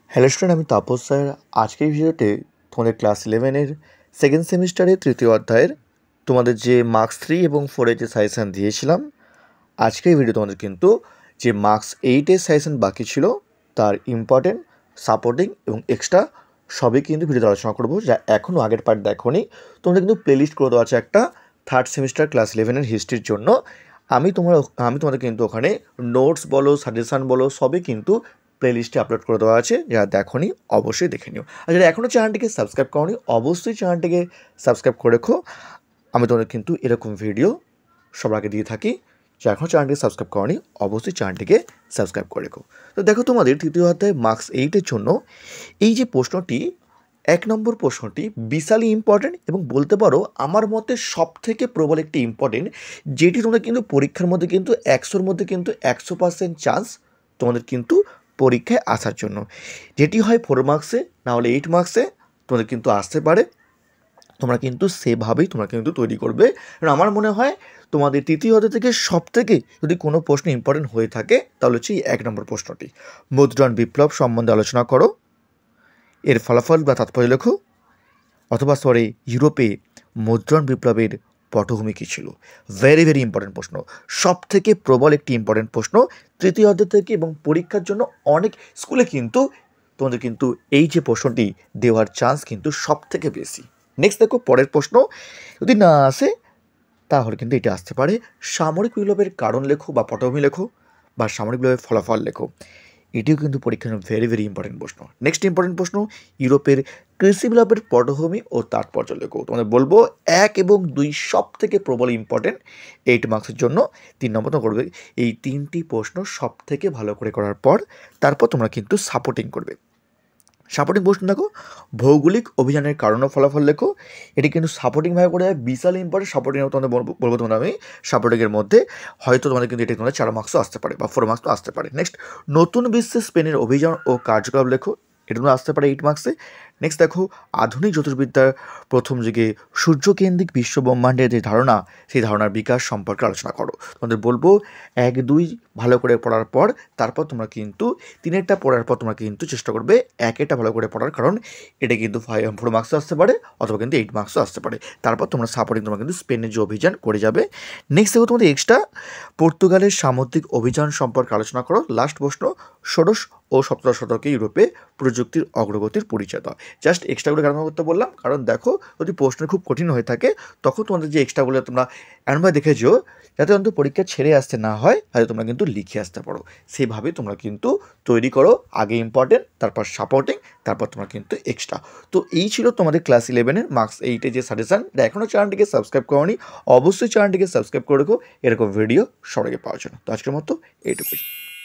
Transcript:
Hello student, আমি Tapas sir. আজকের ভিডিওতে তোমাদের ক্লাস 11-এর সেকেন্ড সেমিস্টারের তৃতীয় অধ্যায়ের তোমাদের যে মার্কস 3 এবং 4-এর যে সাজেশান দিয়েছিলাম, আজকের ভিডিও তোমাদের কিন্তু যে মার্কস 8-এর সাজেশান বাকি ছিল তার ইম্পর্টেন্ট, সাপোর্টিং এবং এক্সট্রা সবই কিন্তু ভিডিওতে আলোচনা করবো। যা এখনও আগের পার্ট দেখোনি, তোমাদের কিন্তু প্লেলিস্ট করে দেওয়া আছে একটা থার্ড সেমিস্টার ক্লাস 11-এর হিস্ট্রির জন্য। আমি তোমাদের কিন্তু ওখানে নোটস বলো, সাজেশান বলো, সবই কিন্তু প্লেলিস্টে আপলোড করে দেওয়া আছে। যারা দেখোনি অবশ্যই দেখে নিও। আর যারা এখনও চ্যানেলটিকে সাবস্ক্রাইব করোনি, অবশ্যই চ্যানেলটিকে সাবস্ক্রাইব করে রেখো। আমি তোমাদের কিন্তু এরকম ভিডিও সবার আগে দিয়ে থাকি। যারা এখনও চ্যানেলটিকে সাবস্ক্রাইব করোনি, অবশ্যই চ্যানেলটিকে সাবস্ক্রাইব করে রেখো। তো দেখো, তোমাদের তৃতীয় অধ্যায় মার্কস 8-এর জন্য এই যে প্রশ্নটি, 1 নম্বর প্রশ্নটি বিশালই ইম্পর্টেন্ট এবং বলতে পারো আমার মতে সব থেকে প্রবল একটি ইম্পর্টেন্ট, যেটি তোমরা কিন্তু পরীক্ষার মধ্যে কিন্তু 100-র মধ্যে কিন্তু 100% চান্স তোমাদের কিন্তু পরীক্ষায় আসার জন্য। যেটি হয় 4 মার্কসে, না হলে 8 মার্কসে তোমাদের কিন্তু আসতে পারে। তোমরা কিন্তু সেভাবেই তোমরা কিন্তু তৈরি করবে। কারণ আমার মনে হয় তোমাদের তৃতীয় অধ্যায় থেকে সব থেকে যদি কোনো প্রশ্ন ইম্পর্টেন্ট হয়ে থাকে তাহলে হচ্ছে এই 1 নম্বর প্রশ্নটি। মুদ্রণ বিপ্লব সম্বন্ধে আলোচনা করো, এর ফলাফল বা তাৎপর্য লেখো, অথবা ইউরোপে মুদ্রণ বিপ্লবের পটভূমি কী ছিল। ভেরি ভেরি ইম্পর্টেন্ট প্রশ্ন, সব থেকে প্রবল একটি ইম্পর্টেন্ট প্রশ্ন তৃতীয় অধ্যায় থেকে, এবং পরীক্ষার জন্য অনেক স্কুলে কিন্তু তোমাদের কিন্তু এই যে প্রশ্নটি দেওয়ার চান্স কিন্তু সব থেকে বেশি। নেক্সট দেখো, পরের প্রশ্ন যদি না আসে তাহলে কিন্তু এটা আসতে পারে, সামরিক বিপ্লবের কারণ লেখো বা পটভূমি লেখো, বা সামরিক বিপ্লবের ফলাফল লেখো। এটিও কিন্তু পরীক্ষার ভেরি ভেরি ইম্পর্টেন্ট প্রশ্ন। নেক্সট ইম্পর্টেন্ট প্রশ্ন, ইউরোপের কৃষি বিপ্লবের পটভূমি ও তাৎপর্য লেখো। তোমাদের বলবো 1 এবং 2 সব থেকে প্রবল ইম্পর্টেন্ট 8 মার্কসের জন্য। 3 নম্বর তো করবে। এই 3টি প্রশ্ন সব থেকে ভালো করে করার পর তারপর তোমরা কিন্তু সাপোর্টিং করবে। সাপোর্টিং প্রশ্ন দেখো, ভৌগোলিক অভিযানের কারণ ও ফলাফল লেখো। এটি কিন্তু সাপোর্টিংভাবে করে বিশাল ইম্পর্টেন্ট। সাপোর্টিং তোমাদের বলবো তোমাদের আমি সাপোর্টিংয়ের মধ্যে হয়তো তোমাদের কিন্তু এটা তোমাদের 4 মার্কসও আসতে পারে বা 4 মার্কসও আসতে পারে। নেক্সট, নতুন বিশ্বে স্পেনের অভিযান ও কার্যকলাপ লেখো। এটা তোমরা আসতে পারে 8 মার্কসে। নেক্সট দেখো, আধুনিক জ্যোতির্বিদ্যার প্রথম যুগে সূর্যকেন্দ্রিক বিশ্ব ব্রহ্মাণ্ডের যে ধারণা, সেই ধারণার বিকাশ সম্পর্কে আলোচনা করো। তোমাদের বলবো 1, 2 ভালো করে পড়ার পর তারপর তোমরা কিন্তু 3-এরটা পড়ার পর তোমরা কিন্তু চেষ্টা করবে 1-এরটা ভালো করে পড়ার, কারণ এটা কিন্তু 4 মার্কসও আসতে পারে অথবা কিন্তু 8 মার্কসও আসতে পারে। তারপর তোমরা সাপোর্টিং তোমরা কিন্তু স্পেনের যে অভিযান করে যাবে। নেক্সট দেখো, তোমাদের এক্সট্রা পর্তুগালের সামুদ্রিক অভিযান সম্পর্কে আলোচনা করো। লাস্ট প্রশ্ন, ষোড়শ ও 17 শতকে ইউরোপে প্রযুক্তির অগ্রগতির পরিচয় দাও। জাস্ট এক্সট্রাগুলো কেন করতে বললাম, কারণ দেখো যদি প্রশ্ন খুব কঠিন হয়ে থাকে তখন তোমাদের যে এক্সট্রাগুলো তোমরা এমনভাবে দেখেছো যাতে অন্তত পরীক্ষা ছেড়ে আসতে না হয়, তাহলে তোমরা কিন্তু লিখে আসতে পারো। সেইভাবে তোমরা কিন্তু তৈরি করো, আগে ইম্পর্টেন্ট, তারপর সাপোর্টিং, তারপর তোমরা কিন্তু এক্সট্রা। তো এই ছিল তোমাদের ক্লাস 11-এর মার্কস 8-এর যে সাজেশান। এখনও চ্যানেলটিকে সাবস্ক্রাইব করোনি, অবশ্যই চ্যানেলটিকে সাবস্ক্রাইব করে রেখো এরকম ভিডিও সবাইকে পাওয়ার জন্য। তো আজকের মতো এইটুকুই।